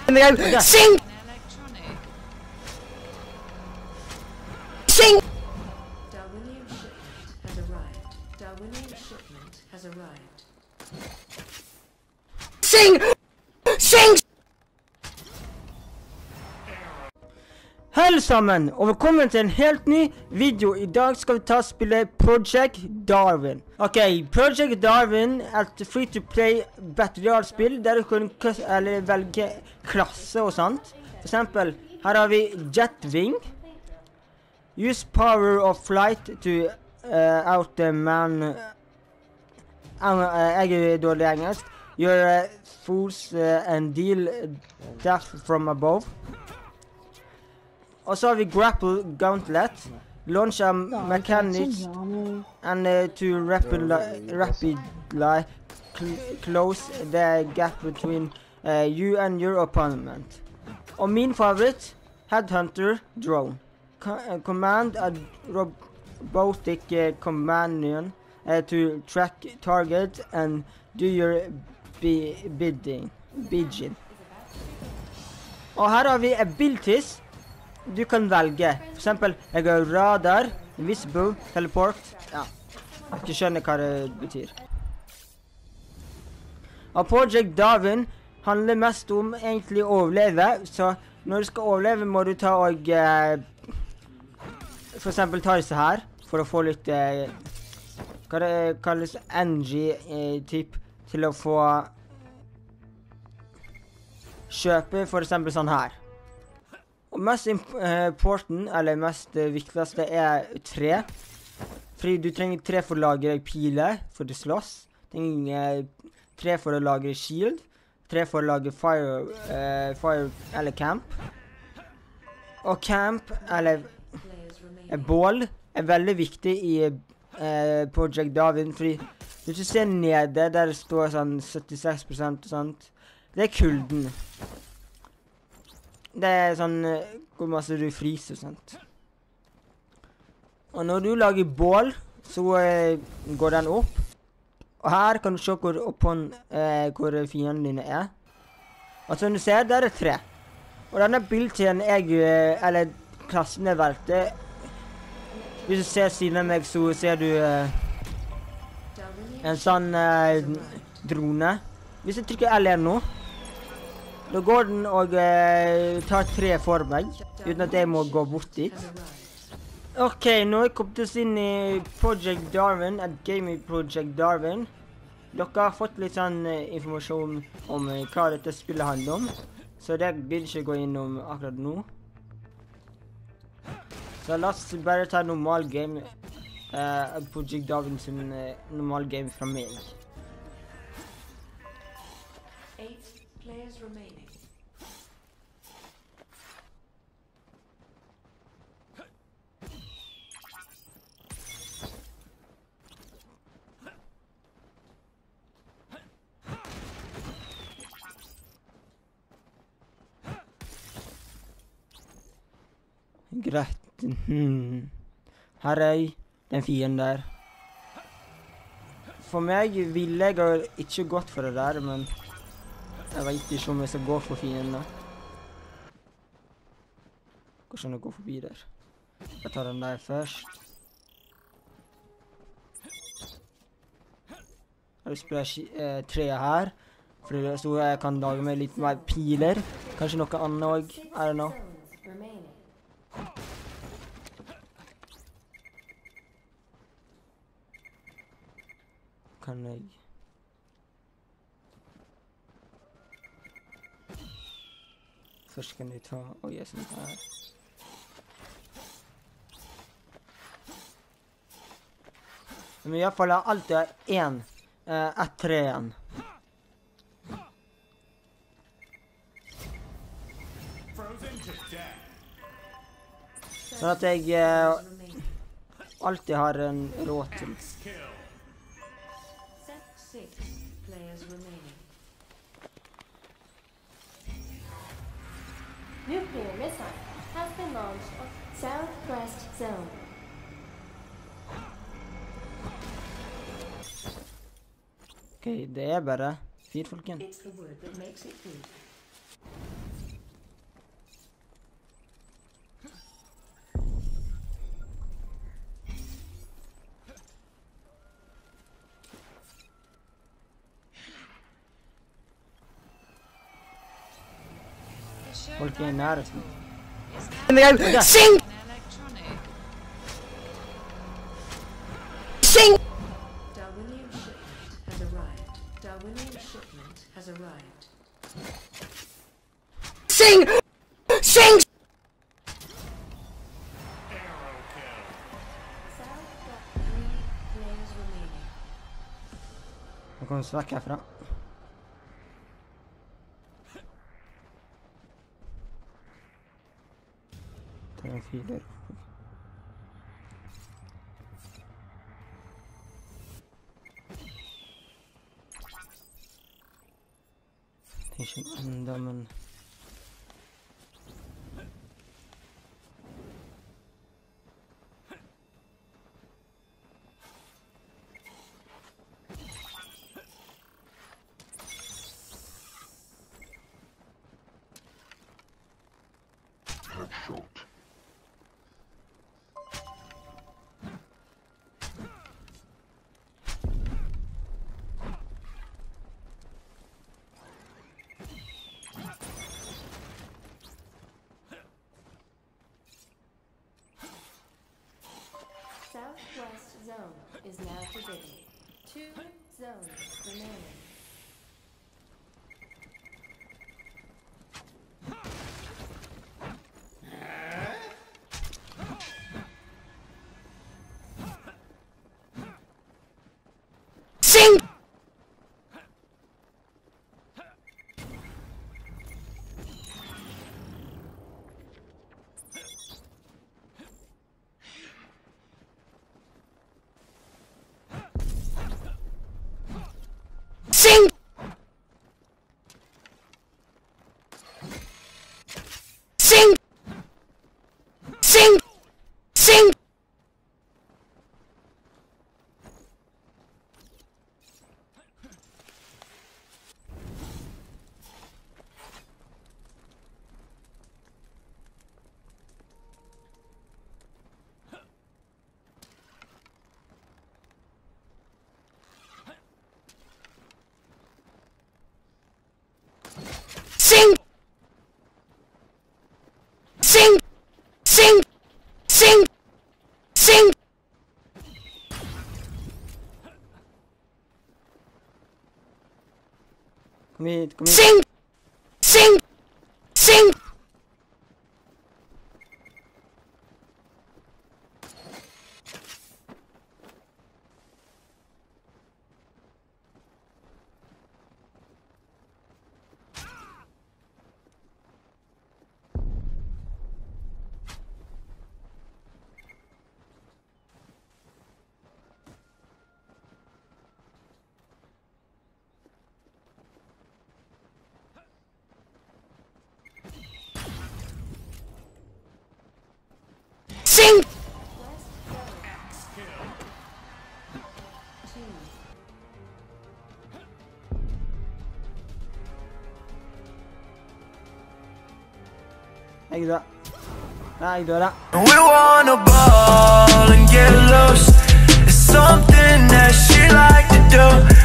Sing! Sing! Darwinian shipment has arrived. Darwinian shipment has arrived. Sing! Sing! Hei sammen, og velkommen til en helt ny video. I dag skal vi ta og spille Project Darwin. Ok, Project Darwin er et free-to-play batterialspill der du kan velge klasse og sånt. For eksempel, her har vi Jetwing. Use power of flight to out the man. Jeg er dårlig engelsk. Your fools and deal death from above. Og så har vi Grapple Gauntlet. Launch a mechanics and to rapidly close the gap between you and your opponent. Og min favoritt, Headhunter Drone. Command a robotic companion to track target and do your bidding. Og her har vi abilities du kan velge. For eksempel, jeg har radar, invisible, teleport. Ja, jeg ikke skjønner hva det betyr. Og Project Darwin handler mest om egentlig å overleve, så når du skal overleve må du ta og for eksempel ta disse her, for å få litt hva det kalles NG-typ til å få kjøpe for eksempel sånn her. Og mest important, eller mest viktigste er 3. Fordi du trenger 3 for å lagre piler for å slåss. Du trenger 3 for å lagre shield. 3 for å lage fire eller camp. Og camp, eller bål, er veldig viktig i Project Darwin. Fordi hvis du ser nede, der det står sånn 76% og sånt, det er kulden. Det er sånn hvor masse du fryser og sånt. Og når du lager bål, så går den opp. Og her kan du se hvor fienden dine er. Og som du ser, der er 3. Og denne bildtiden eller klassen jeg valgte. Hvis du ser siden av meg, så ser du en sånn drone. Hvis jeg trykker L1 nå, da går den og tar 3 for meg, uten at jeg må gå bort dit. Ok, nå har jeg kommet oss inn i Project Darwin, et game i Project Darwin. Dere har fått litt sånn informasjon om hva dette spillet handler om, så det vil ikke gå innom akkurat nå. Så la oss bare ta normal game, Project Darwin sin normal game fra meg. 8 players remaining. Greit. Her er den fienden der. For meg ville jeg ikke gått for det der, men jeg vet ikke om jeg skal gå for fienden. Hvordan jeg går forbi der. Jeg tar den der først. Jeg vil spille 3 her, så jeg kan lage meg litt mer piler. Kanskje noe annet også, I don't know. Kan jeg først kan jeg ta og gjøre sånn her. Men i hvert fall har alltid ett 3 igjen. Sånn at jeg alltid har en råd til. 6 players remaining. Nuclear missile has been launched on Southwest Zone. Ok, det er bare 4, folkens. It's the word that makes it good. Folk er i nærheten. Sing! Sing! Darwinian shipment has arrived. Darwinian shipment has arrived. Sing! Sing! South got 3 players remaining. Nå kommer vi vekk herfra. Det er en filer. Ikke enda, men... Southwest zone is now forbidden. 2 zones remaining. Sing! Sing! Sing! Sing! Sing! Sing! Sing! Sing! Sing! Sing! Kom hit, kom hit. Sing! Sing! Sing! Sing! West zone. 2. Jeg dør. Nei, jeg dør da. We wanna ball and get loose. It's something that she like to do.